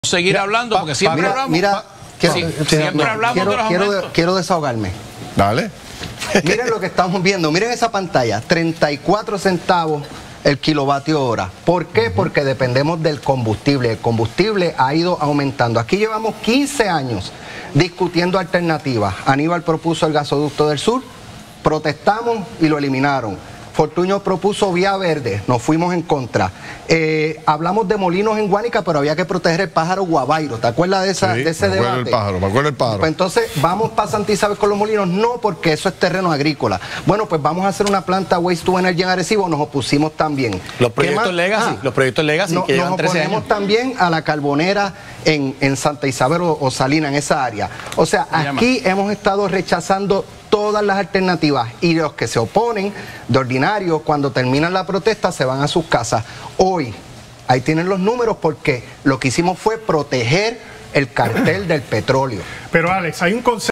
seguir hablando, porque siempre hablamos. Siempre hablamos de los aumentos. Quiero desahogarme. Dale. Miren lo que estamos viendo, miren esa pantalla, 34 centavos el kilovatio hora. ¿Por qué? Porque dependemos del combustible. El combustible ha ido aumentando. Aquí llevamos 15 años discutiendo alternativas. Aníbal propuso el gasoducto del sur, protestamos y lo eliminaron. Fortuño propuso vía verde, nos fuimos en contra. Hablamos de molinos en Guánica, pero había que proteger el pájaro guabairo. ¿Te acuerdas de ese debate? Me acuerdo el pájaro. Pues entonces, ¿vamos para Santa Isabel con los molinos? No, porque eso es terreno agrícola. Bueno, pues vamos a hacer una planta Waste to Energy en Arecibo, nos opusimos también. Los proyectos Legacy, que llevan 13 años. Nos oponemos también a la carbonera en Santa Isabel o Salina, en esa área. O sea, aquí hemos estado rechazando todas las alternativas, y los que se oponen de ordinario, cuando terminan la protesta se van a sus casas. Hoy, ahí tienen los números, porque lo que hicimos fue proteger el cartel del petróleo. Pero Alex, hay un concepto